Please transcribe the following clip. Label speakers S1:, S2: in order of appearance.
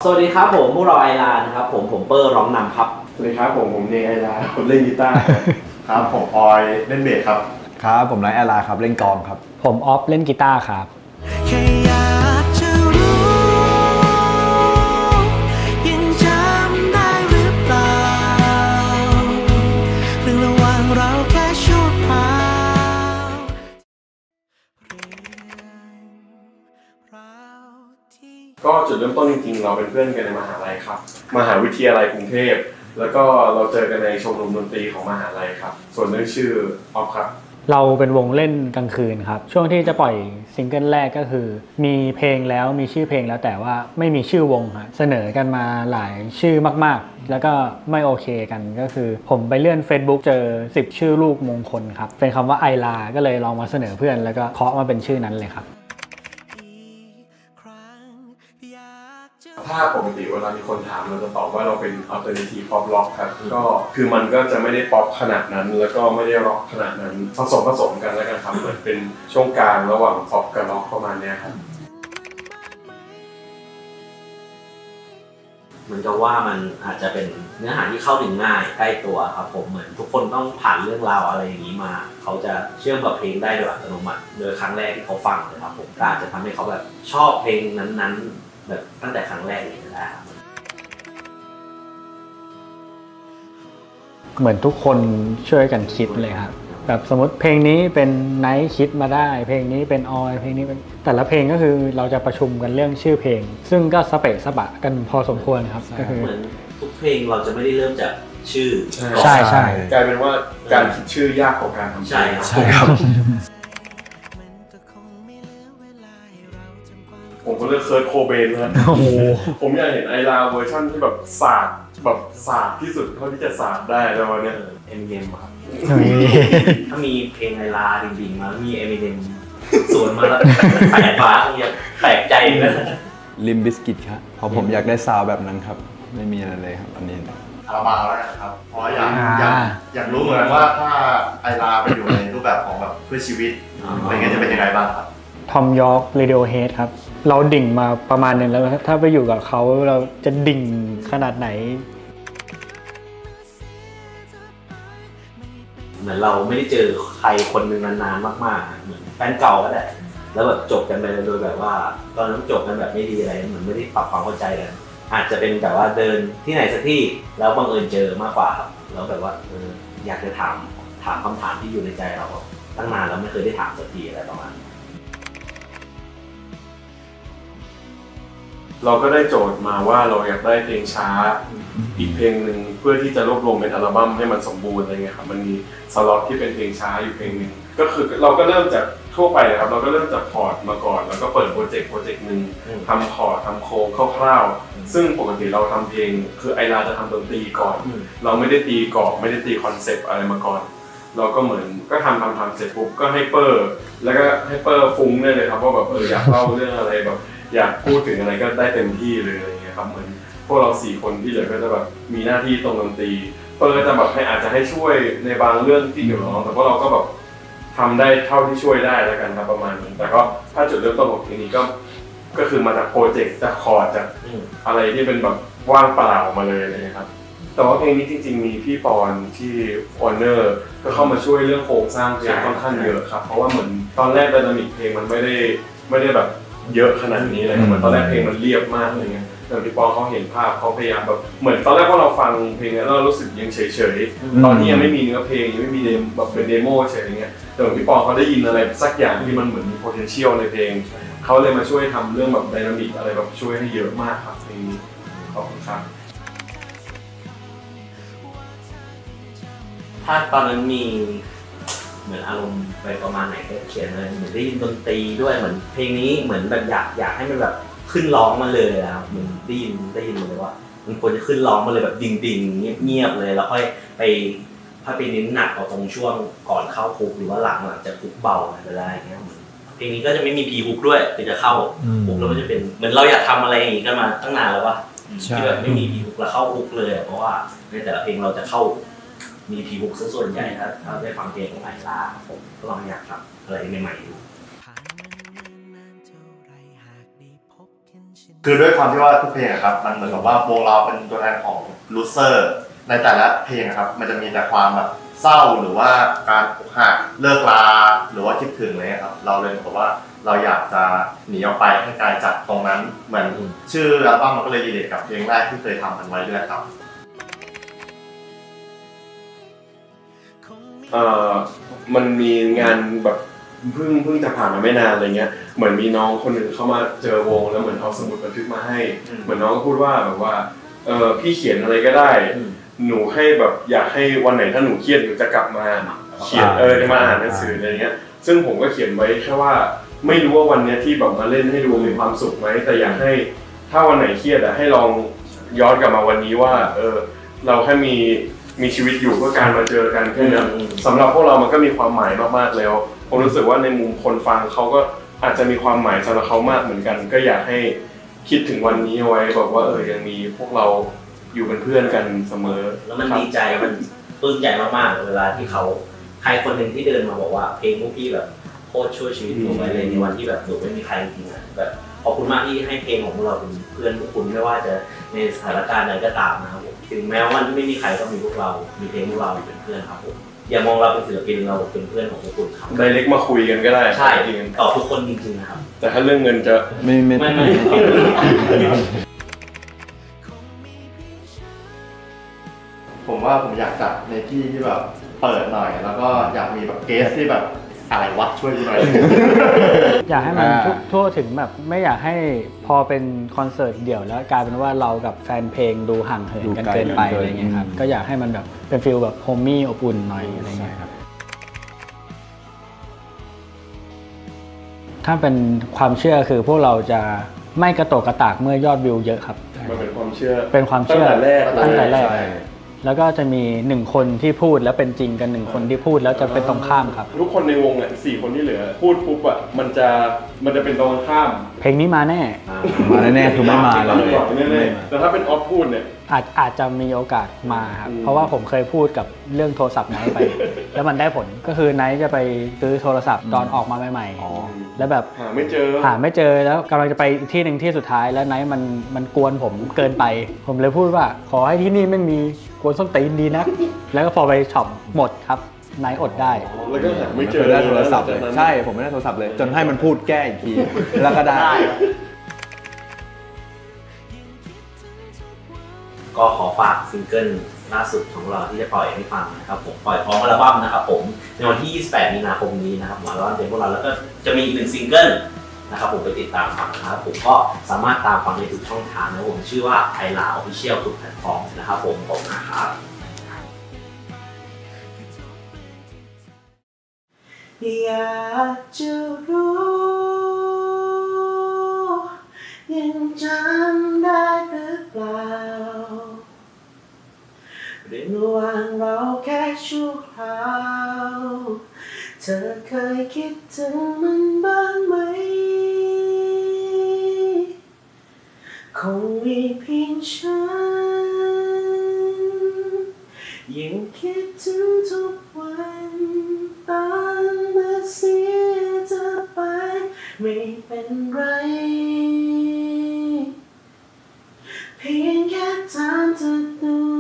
S1: สวัสดีครับผมพวกเราไอลานะครับผมเปอร์ร้องนำครับ
S2: สวัสดีครับผมเนไอลาผมเล่นกีตาร์ครับผมออยเล่นเบสครับ
S3: ครับผมไนท์ไอลาครับเล่นกลองครับ
S4: ผมออฟเล่นกีตาร์ครับ
S2: ก็จุดเริ่มต้นจริงๆเราเป็นเพื่อนกันในมหาลัยครับมหาวิทยาลัยกรุงเทพแล้วก็เราเจอกันในชมรมดนตรีของมหาลัยครับส่วนเรื่องชื่อออฟครับ
S4: เราเป็นวงเล่นกลางคืนครับช่วงที่จะปล่อยซิงเกิลแรกก็คือมีเพลงแล้วมีชื่อเพลงแล้วแต่ว่าไม่มีชื่อวงครับเสนอกันมาหลายชื่อมากๆแล้วก็ไม่โอเคกันก็คือผมไปเลื่อน Facebook เจอ10ชื่อลูกมงคลครับเป็นคำว่าไอลาก็เลยลองมาเสนอเพื่อนแล้วก็เคาะมาเป็นชื่อนั้นเลยครับ
S2: ถ้าปกติเวลามีคนถามเราจะตอบว่าเราเป็น alternative pop rock ครับก็คือมันก็จะไม่ได้ป๊อปขนาดนั้นแล้วก็ไม่ได้ร็อกขนาดนั้นผสมกันแล้วกันครับเหมือนเป็นช่วงกลางระหว่างป๊อปกับร็อกประมาณนี้ครับ
S1: เหมือนกับว่ามันอาจจะเป็นเนื้อหาที่เข้าถึงง่ายใกล้ตัวครับผมเหมือนทุกคนต้องผ่านเรื่องราวอะไรอย่างนี้มาเขาจะเชื่อมกับเพลงได้โดยอัตโนมัติโดยครั้งแรกที่เขาฟังเลยครับผมอาจจะทำให้เขาแบบชอบเพลงนั้นๆแบบตั้งแต่ครั้งแรกเลยก็ได้ครับ
S4: เหมือนทุกคนช่วยกันคิดเลยครับแบบสมมติเพลงนี้เป็นไนท์คิดมาได้เพลงนี้เป็นออยเพลงนี้เป็นแต่ละเพลงก็คือเราจะประชุมกันเรื่องชื่อเพลงซึ่งก็สเปะสปะกันพอสมควรครับก็คือ
S1: เหมือนทุกเพลงเราจะไม่ได้เริ่มจากชื่อ
S4: ใช่
S2: กลายเป็นว่าการคิดชื่อยากกว่าการทำเพลง
S1: ใช่ครับ
S2: ผมก็เลือกเคิร์ทโคเบนนะผมอยากเห็นไอลาเวอร์ชันที่แบบสากที่สุดเท่าที่จะสากได้แล้ววันนี้
S1: Eminem ครับถ้ามีเพลงไอลาจริงๆมาแล้วมี Eminem สวนมาแล้วแปลกฟ้าคงจะแปลกใจนะ
S3: ลิมบิสกิตครับเพราะผมอยากได้ซาวแบบนั้นครับไม่มีอะไรเลยครับอันนี้
S5: คาราบาวแล้วนะครับเพราะอยากรู้เหมือนกันว่าถ้าไอลาไปอยู่ในรูปแบบของแบบเพื่อชีวิตเป็นไงจะเป็นยังไงบ้างครับ
S4: ทอมยอร์ก Radiohead ครับเราดิ่งมาประมาณนึงแล้วถ้าไปอยู่กับเขาเราจะดิ่งขนาดไหน
S1: เหมือนเราไม่ได้เจอใครคนหนึ่งนานๆมากๆเหมือนแฟนเก่าก็ได้แล้วแบบจบกันไปโดยแบบว่าตอนนั้นจบกันแบบไม่ดีอะไรเหมือนไม่ได้ปรับความเข้าใจกันอาจจะเป็นแบบว่าเดินที่ไหนสักที่แล้วบังเอิญเจอมากกว่าครับแล้วแบบว่าอยากจะถามคำถามที่อยู่ในใจเราตั้งนานแล้วไม่เคยได้ถามสักทีอะไรประมาณ
S2: เราก็ได้โจทย์มาว่าเราอยากได้เพลงช้าอีกเพลงหนึ่งเพื่อที่จะรวบรวมเป็นอัลบั้มให้มันสมบูรณ์อะไรเงี้ยครับมันมีสล็อตที่เป็นเพลงช้าอยู่เพลงหนึ่งก็คือเราก็เริ่มจากทั่วไปเลยครับเราก็เริ่มจากคอร์ดมาก่อนแล้วก็เปิดโปรเจกต์หนึ่งทำคอร์ดทำโค้ดคร่าวๆซึ่งปกติเราทำเพลงคือไอลาจะทำดนตรีก่อนเราไม่ได้ตีกรอบไม่ได้ตีคอนเซปต์อะไรมาก่อนเราก็เหมือนก็ทำเสร็จปุ๊บก็ให้เปอร์แล้วก็ให้เปอร์ฟุ้งได้เลยครับว่าแบบอยากเล่าเรื่องอะไรแบบอยากพูดถึงอะไรก็ได้เต็มที่เลยอะไรเงี้ยครับเหมือนพวกเรา4คนที่เหลือก็จะแบบมีหน้าที่ตรงดนตรีเปอร์ก็จะแบบอาจจะให้ช่วยในบางเรื่องที่เกี่ยวกับร้องแต่พวกเราก็แบบทำได้เท่าที่ช่วยได้แล้วกันครับประมาณนั้นแต่ก็ถ้าจุดเริ่มต้นของเพลงนี้ก็คือมาจากโปรเจกต์จากคอร์ดจากอะไรที่เป็นแบบว่างเปล่ามาเลยนะครับแต่ว่าเพลงนี้จริงๆมีพี่ปอนที่ออนเนอร์ก็เข้ามาช่วยเรื่องโครงสร้างเพลงค่อนข้างเยอะครับเพราะว่าเหมือนตอนแรกไดนามิกเพลงมันไม่ได้แบบเยอะขนาดนี้เลยเหมือนตอนแรกเพลงมันเรียบมากเลยไงแต่พี่ปอเขาเห็นภาพเขาพยายามแบบเหมือนตอนแรกพอเราฟังเพลงนี้เรารู้สึกยังเฉยๆตอนที่ยังไม่มีเนื้อเพลงยังไม่มีแบบเป็นเดโมเฉยอย่างเงี้ยแต่พี่ปอเขาได้ยินอะไรสักอย่างที่มันเหมือนมี potential ในเพลงเขาเลยมาช่วยทำเรื่องแบบไดนามิกอะไรแบบช่วยให้เยอะมากครับเพลงนี้ขอบคุณครับ
S1: ถ้าตอนนั้นมีเหมือนอารมณ์ไปประมาณไหนก็เขียนเลยเหมือนได้ยินดนตรีด้วยเหมือนเพลงนี้เหมือนแบบอยากให้มันแบบขึ้นร้องมาเลยแล้วเหมือนได้ยินเลยว่ามันควรจะขึ้นร้องมาเลยแบบดิ่งเงียบเลยแล้วค่อยไปเน้นหนักเอาตรงช่วงก่อนเข้าคุกหรือว่าหลังจากคุกเบาอะไรอย่างเงี้ยเพลงนี้ก็จะไม่มีพีฮุกด้วยคือจะเข้าฮุกแล้วมันจะเป็นเหมือนเราอยากทำอะไรอย่างงี้กันมาตั้งนานแล้วว่าที่แบบไม่มีพีฮุกแล้วเข้าฮุกเลยเพราะว่าในแต่ละเพลงเราจะเข้ามีพีฮุกส่วนใหญ่ถ้าได้ฟังเพลงของไอลาผมก็ลองอยากทำอะไรใหม่ๆดู
S5: คือด้วยความที่ว่าทุกเพลงอะครับมันเหมือนกับว่าวงเราเป็นตัวแทนของลูเซอร์ในแต่ละเพลงอะครับมันจะมีแต่ความแบบเศร้าหรือว่าการอกหักเลิกลาหรือว่าคิดถึงอะไรเงี้ยครับเราเลยบอกว่าเราอยากจะหนีออกไปให้ไกลจากตรงนั้นเหมือนชื่ออัลบั้มมันก็เลยรีเลทกับเพลงแรกที่เคยทำกันไว้ด้วยครับ
S2: มันมีงานแบบเพิ่งจะผ่านมาไม่นานอะไรเงี้ยเหมือนมีน้องคนหนึ่งเข้ามาเจอวงแล้วเหมือนเอาสมุดบันทึกมาให้เหมือนน้องก็พูดว่าแบบว่าพี่เขียนอะไรก็ได้หนูให้แบบอยากให้วันไหนถ้าหนูเครียดหนูจะกลับมาเขียนจะมาอ่านหนังสืออะไรเงี้ยซึ่งผมก็เขียนไว้แค่ว่าไม่รู้ว่าวันนี้ที่แบบมาเล่นให้ดูมีความสุขไหมแต่อยากให้ถ้าวันไหนเครียดให้ลองย้อนกลับมาวันนี้ว่าเราแค่มีชีวิตอยู่เพื่อการมาเจอกันแค่นั้นสำหรับพวกเรามันก็มีความหมายมากๆแล้วผมรู้สึกว่าในมุมคนฟังเขาก็อาจจะมีความหมายสำหรับเขามากเหมือนกันก็อยากให้คิดถึงวันนี้เอาไว้บอกว่ายังมีพวกเราอยู่เป็นเพื่อนกันเสมอ
S1: แล้วมันดีใจมันปลื้มใจมากๆเวลาที่เขาใครคนหนึ่งที่เดินมาบอกว่าเพลงพวกพี่แบบโคตรช่วยชีวิตหนูไว้เลยในวันที่แบบหนูไม่มีใครจริงๆแบบขอบคุณมากที่ให้เพลงของพวกเราเป็นเพื่อนพวกคุณไม่ว่าจะในสถานการณ์ใดก็ตามนะครับผมถึงแม้ว่าไม่มีใครก็มีพวกเรามีเพลงพวกเราเป็นเพื่อนครับผมอย่ามองเราเป็นศิลปินเราเป็นเพื่อนของพวกคุณครับ
S2: ได้เล็กมาคุยกันก็ได้
S1: ใช่ตอบทุกคนจริงๆนะครับ
S2: แต่ถ้าเรื่องเงินจะ
S3: ไม่
S5: ผมว่าผมอยากจัดในที่ที่แบบเปิดหน่อยแล้วก็อยากมีแบบเกสที่แบบอะไรวะช่วยกูหน่อย
S4: อยากให้มันทั่วถึงแบบไม่อยากให้พอเป็นคอนเสิร์ตเดี่ยวแล้วกลายเป็นว่าเรากับแฟนเพลงดูห่างเหินกันเกินไปอะไรเงี้ยครับก็อยากให้มันแบบเป็นฟีลแบบโฮมมี่อบอุ่นหน่อยอะไรเงี้ยครับถ้าเป็นความเชื่อคือพวกเราจะไม่กระโตกกระตากเมื่อยอดวิวเยอะครับ
S2: มันเป็นความเชื่อ
S4: ตั้งแต่แรกแล้วก็จะมี1คนที่พูดแล้วเป็นจริงกัน1คนที่พูดแล้วจะเป็นตรงข้ามครับ
S2: ทุกคนในวง4คนที่เหลือพูดปุ๊บมันจะเป็นตรงข้าม
S4: เพลงนี้มาแน่
S3: คือไม่มา
S2: เลยแต่ถ้าเป็นออฟพูดเนี่ย
S4: อาจจะมีโอกาสมาครับเพราะว่าผมเคยพูดกับเรื่องโทรศัพท์ไนท์ไปแล้วมันได้ผลก็คือไนท์จะไปซื้อโทรศัพท์ตอนออกมาใหม่ๆแล้วแบบ
S2: หาไม่เจอ
S4: แล้วกำลังจะไปอีกที่หนึ่งที่สุดท้ายแล้วไนท์มันกวนผมเกินไปผมเลยพูดว่าขอให้ที่นี่ไม่มีกวนส้นตีนดีนะแล้วก็พอไปช็อปหมดครับไนท์อดได้
S2: แล้วก็หาไม่เจอ
S3: ได้โทรศัพท์เลยใช่ผมไม่ได้โทรศัพท์เลยจนให้มันพูดแก้อีกทีแล้วก็ได้
S1: ก็ขอฝากซิงเกิลล่าสุดของเราที่จะปล่อยให้ฟังนะครับผมปล่อยพร้อมอัลบั้มนะครับผมในวันที่28มีนาคมนี้นะครับอัลบั้มเป็นพวกเราแล้วก็จะมีอีก1ซิงเกิลนะครับผมไปติดตามฟังนะครับผมก็สามารถตามฟังในทุกช่องทางนะผมชื่อว่าไอลาออฟฟิเชียลทุกแพลตฟอร์มนะครับผมนะครับอยากจะรู้ยังจำได้หรือเปล่าเรื่องระหว่างเราแค่ชั่วคราวเธอเคยคิดถึงมันบ้างไหมคงมีเพียงฉันยังคิดถึงทุกวันตอนเมื่อเสียเธอไปไม่เป็นไรเพียงแค่ถามเธอดู